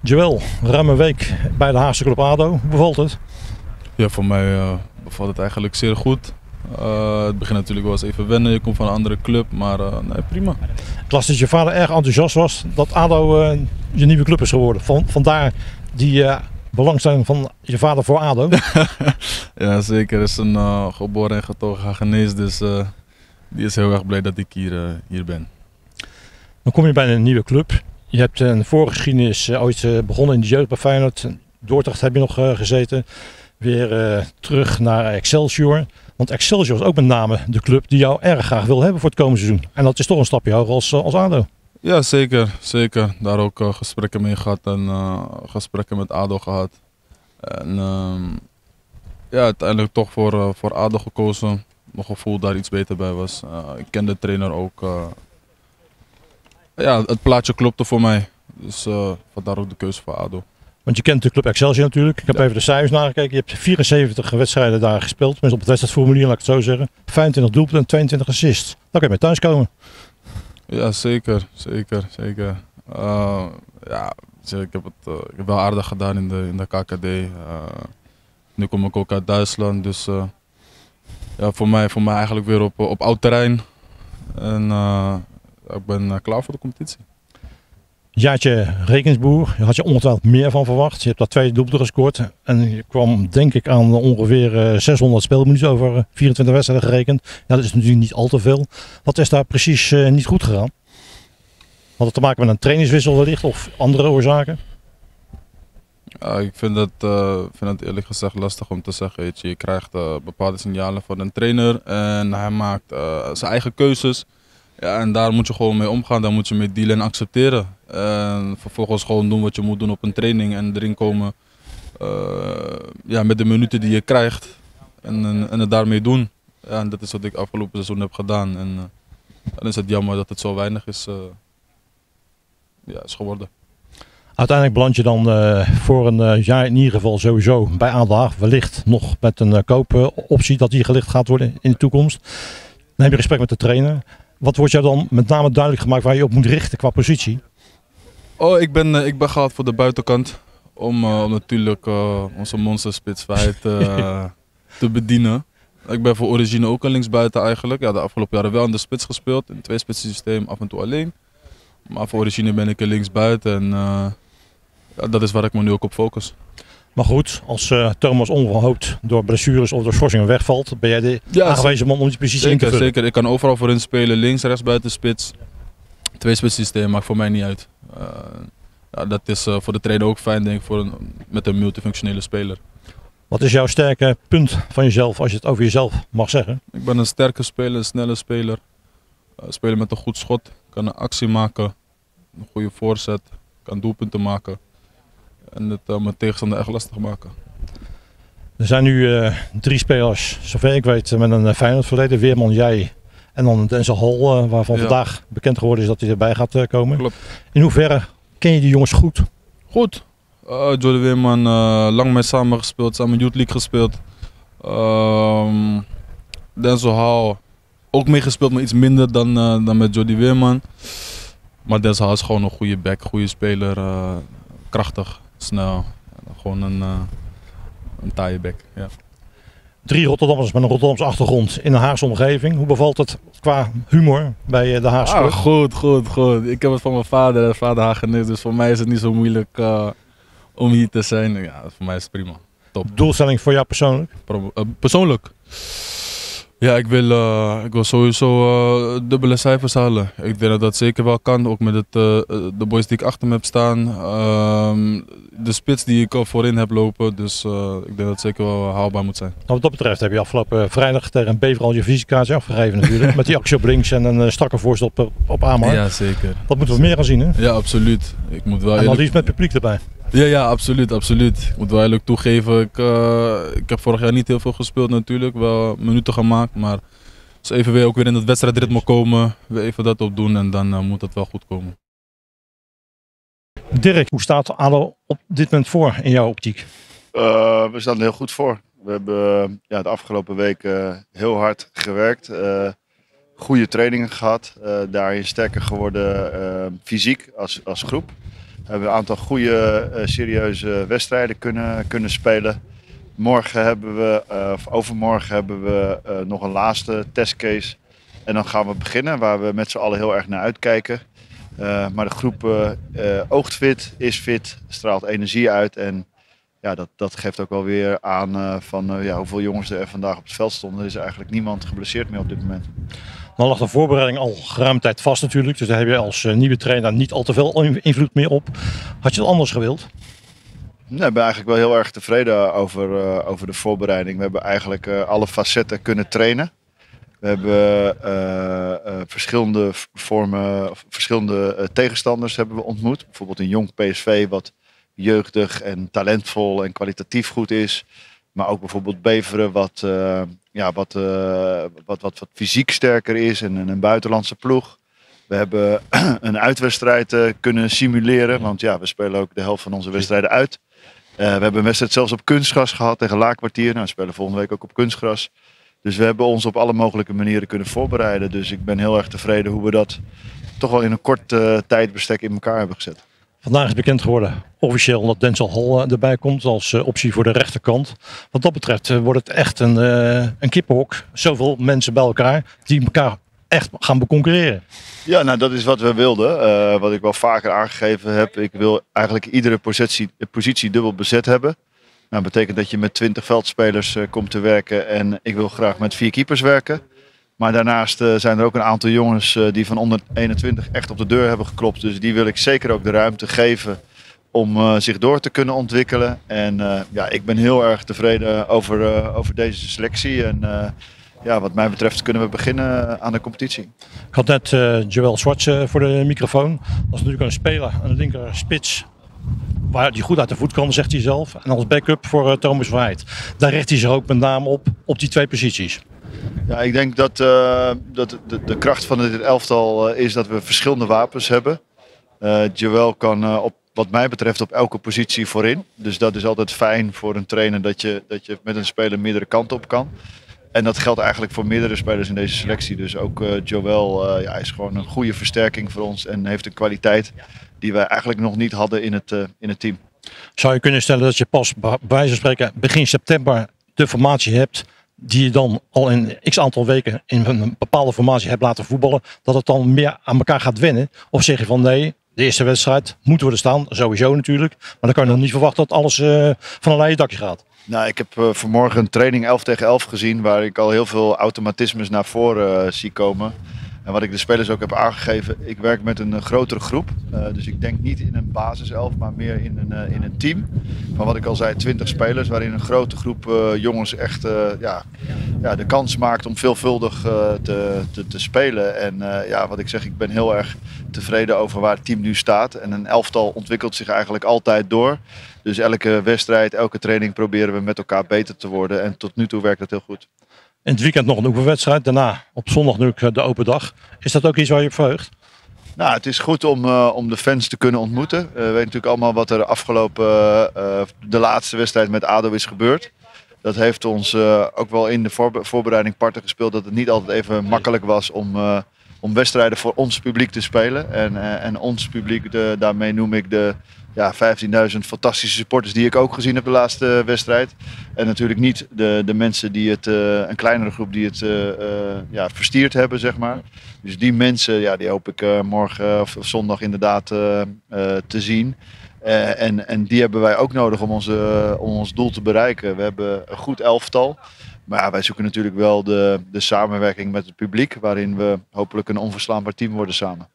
Joël, ruim een week bij de Haagse club ADO. Hoe bevalt het? Ja, voor mij bevalt het eigenlijk zeer goed. Het begint natuurlijk wel eens even wennen, je komt van een andere club, maar nee, prima. Ik las dat je vader erg enthousiast was dat ADO je nieuwe club is geworden. Vandaar die belangstelling van je vader voor ADO. Ja, zeker. Hij is een geboren en getogen Hagenees, dus die is heel erg blij dat ik hier ben. Dan kom je bij een nieuwe club. Je hebt een voorgeschiedenis ooit begonnen in de jeugd bij Feyenoord. Dordrecht heb je nog gezeten. Weer terug naar Excelsior. Want Excelsior is ook met name de club die jou erg graag wil hebben voor het komende seizoen. En dat is toch een stapje hoger als ADO. Ja, zeker. Zeker. Daar ook gesprekken mee gehad en gesprekken met ADO gehad. En ja, uiteindelijk toch voor ADO gekozen. Mijn gevoel daar iets beter bij was. Ik ken de trainer ook. Ja, het plaatje klopte voor mij. Dus vandaar ook de keuze voor ADO. Want je kent de club Excelsior natuurlijk. Ik heb even de cijfers nagekeken. Je hebt 74 wedstrijden daar gespeeld. Tenminste op het wedstrijdformulier, laat ik het zo zeggen. 25 doelpunten en 22 assists. Daar kan je mee thuiskomen. Ja, zeker. Zeker. Zeker. Ja, ik heb het wel aardig gedaan in de KKD. Nu kom ik ook uit Duitsland. Dus ja, voor mij eigenlijk weer op oud terrein. En ik ben klaar voor de competitie. Jaartje Rekensboer, daar had je ongetwijfeld meer van verwacht. Je hebt daar 2 doelpunten gescoord. En je kwam denk ik aan ongeveer 600 speelminuten over 24 wedstrijden gerekend. Ja, dat is natuurlijk niet al te veel. Wat is daar precies niet goed gegaan? Had het te maken met een trainingswissel wellicht of andere oorzaken? Ja, ik vind het eerlijk gezegd lastig om te zeggen. Weet je krijgt bepaalde signalen van een trainer en hij maakt zijn eigen keuzes. Ja, en daar moet je gewoon mee omgaan, daar moet je mee dealen en accepteren. En vervolgens gewoon doen wat je moet doen op een training en erin komen ja, met de minuten die je krijgt en het daarmee doen. Ja, en dat is wat ik afgelopen seizoen heb gedaan. En dan is het jammer dat het zo weinig is geworden. Uiteindelijk beland je dan voor een jaar in ieder geval sowieso bij ADO Haag. Wellicht nog met een koopoptie dat die gelicht gaat worden in de toekomst. Dan heb je gesprek met de trainer. Wat wordt jou dan met name duidelijk gemaakt waar je op moet richten qua positie? Oh, ik ben gehaald voor de buitenkant om natuurlijk onze monsterspits te bedienen. Ik ben voor origine ook een linksbuiten eigenlijk. Ja, de afgelopen jaren wel in de spits gespeeld, in het 2-spitsen systeem, af en toe alleen. Maar voor origine ben ik een linksbuiten en ja, dat is waar ik me nu ook op focus. Maar goed, als Thomas onverhoopt door blessures of door schorsingen wegvalt, ben jij de aangewezen man om die positie in te vullen? Zeker, ik kan overal voorin spelen, links, rechts, buiten, spits. 2-spits systeem maakt voor mij niet uit. Ja, dat is voor de trainer ook fijn, denk ik, met een multifunctionele speler. Wat is jouw sterke punt van jezelf, als je het over jezelf mag zeggen? Ik ben een sterke speler, een snelle speler. Speler met een goed schot, kan een actie maken, een goede voorzet, kan doelpunten maken. En het mijn tegenstander echt lastig maken. Er zijn nu 3 spelers, zover ik weet, met een Feyenoord verleden. Weerman, jij en dan Denzel Hall, waarvan vandaag bekend geworden is dat hij erbij gaat komen. Klopt. In hoeverre ken je die jongens goed? Goed. Jordi Weerman, lang mee samen gespeeld, samen Youth League gespeeld. Denzel Hall, ook meegespeeld, maar iets minder dan met Jordi Weerman. Maar Denzel Hall is gewoon een goede back, goede speler, krachtig, snel. Gewoon een taaie back. Ja. 3 Rotterdammers met een Rotterdamse achtergrond in een Haagse omgeving. Hoe bevalt het qua humor bij de Haagse club? Goed. Ik heb het van mijn vader Hagenees, dus voor mij is het niet zo moeilijk om hier te zijn. Ja, voor mij is het prima. Top. Doelstelling voor jou persoonlijk? Persoonlijk? Ja, ik wil sowieso dubbele cijfers halen. Ik denk dat dat zeker wel kan, ook met de boys die ik achter me heb staan. De spits die ik voorin heb lopen, dus ik denk dat het zeker wel haalbaar moet zijn. Nou, wat dat betreft heb je afgelopen vrijdag tegen Bever al je visitekaartje afgegeven natuurlijk. Met die actie op links en een strakke voorstel op Amar. Ja, zeker. Dat moeten we meer gaan zien, hè? Ja, absoluut. Ik moet wel en dan liefst met publiek erbij. Ja, absoluut. Ik moet wel eerlijk toegeven, ik heb vorig jaar niet heel veel gespeeld natuurlijk, wel minuten gemaakt, maar dus even weer ook weer in het wedstrijdritme komen, weer even dat op doen en dan moet het wel goed komen. Dirk, hoe staat ADO op dit moment voor in jouw optiek? We staan er heel goed voor. We hebben de afgelopen weken heel hard gewerkt, goede trainingen gehad, daarin sterker geworden fysiek als groep. We hebben een aantal goede, serieuze wedstrijden kunnen spelen. Morgen hebben we, of overmorgen hebben we nog een laatste testcase. En dan gaan we beginnen, waar we met z'n allen heel erg naar uitkijken. Maar de groep oogt fit, is fit, straalt energie uit. En ja, dat geeft ook wel weer aan van hoeveel jongens er vandaag op het veld stonden. Er is eigenlijk niemand geblesseerd meer op dit moment. Dan lag de voorbereiding al geruime tijd vast natuurlijk. Dus daar heb je als nieuwe trainer niet al te veel invloed meer op. Had je het anders gewild? Nee, ik ben eigenlijk wel heel erg tevreden over de voorbereiding. We hebben eigenlijk alle facetten kunnen trainen. We hebben verschillende vormen, verschillende tegenstanders hebben we ontmoet. Bijvoorbeeld een jong PSV wat jeugdig en talentvol en kwalitatief goed is. Maar ook bijvoorbeeld Beveren wat fysiek sterker is en een buitenlandse ploeg. We hebben een uitwedstrijd kunnen simuleren, want ja, we spelen ook de helft van onze wedstrijden uit. We hebben een wedstrijd zelfs op kunstgras gehad tegen Laakkwartier. Nou, we spelen volgende week ook op kunstgras. Dus we hebben ons op alle mogelijke manieren kunnen voorbereiden. Dus ik ben heel erg tevreden hoe we dat toch wel in een kort tijdbestek in elkaar hebben gezet. Vandaag is bekend geworden officieel dat Denzel Hall erbij komt als optie voor de rechterkant. Wat dat betreft wordt het echt een kippenhok. Zoveel mensen bij elkaar die elkaar echt gaan beconcurreren. Ja, nou dat is wat we wilden. Wat ik wel vaker aangegeven heb. Ik wil eigenlijk iedere positie dubbel bezet hebben. Nou, dat betekent dat je met 20 veldspelers komt te werken. En ik wil graag met 4 keepers werken. Maar daarnaast zijn er ook een aantal jongens die van onder 21 echt op de deur hebben geklopt. Dus die wil ik zeker ook de ruimte geven om zich door te kunnen ontwikkelen. En ik ben heel erg tevreden over deze selectie. En wat mij betreft kunnen we beginnen aan de competitie. Ik had net Joël Swartz voor de microfoon. Dat is natuurlijk een speler aan de linker spits. Waar die goed uit de voet kan, zegt hij zelf. En als backup voor Thomas Verheid. Daar richt hij zich ook met name op die 2 posities. Ja, ik denk dat de kracht van dit elftal is dat we verschillende wapens hebben. Joël kan wat mij betreft op elke positie voorin. Dus dat is altijd fijn voor een trainer dat je met een speler meerdere kanten op kan. En dat geldt eigenlijk voor meerdere spelers in deze selectie. Dus ook Joël is gewoon een goede versterking voor ons en heeft een kwaliteit die wij eigenlijk nog niet hadden in het team. Zou je kunnen stellen dat je pas bij wijze van spreken begin september de formatie hebt die je dan al in x aantal weken in een bepaalde formatie hebt laten voetballen, dat het dan meer aan elkaar gaat wennen? Of zeg je van nee, de eerste wedstrijd moet worden staan, sowieso natuurlijk. Maar dan kan je nog niet verwachten dat alles van een leien dakje gaat. Nou, ik heb vanmorgen een training 11 tegen 11 gezien waar ik al heel veel automatismes naar voren zie komen. En wat ik de spelers ook heb aangegeven, ik werk met een grotere groep. Dus ik denk niet in een basiself, maar meer in een team. Maar wat ik al zei, 20 spelers waarin een grote groep jongens echt de kans maakt om veelvuldig te spelen. En wat ik zeg, ik ben heel erg tevreden over waar het team nu staat. En een elftal ontwikkelt zich eigenlijk altijd door. Dus elke wedstrijd, elke training proberen we met elkaar beter te worden. En tot nu toe werkt dat heel goed. In het weekend nog een oefenwedstrijd. Daarna op zondag nu de open dag. Is dat ook iets waar je op verheugt? Nou, het is goed om de fans te kunnen ontmoeten. We weten natuurlijk allemaal wat er afgelopen de laatste wedstrijd met ADO is gebeurd. Dat heeft ons ook wel in de voorbereiding parten gespeeld dat het niet altijd even makkelijk was om wedstrijden voor ons publiek te spelen. En ons publiek, daarmee noem ik de 15.000 fantastische supporters die ik ook gezien heb de laatste wedstrijd. En natuurlijk niet de mensen die een kleinere groep die het verstierd hebben, zeg maar. Dus die mensen, die hoop ik morgen of zondag inderdaad te zien. En die hebben wij ook nodig om ons doel te bereiken. We hebben een goed elftal. Maar wij zoeken natuurlijk wel de samenwerking met het publiek, waarin we hopelijk een onverslaanbaar team worden samen.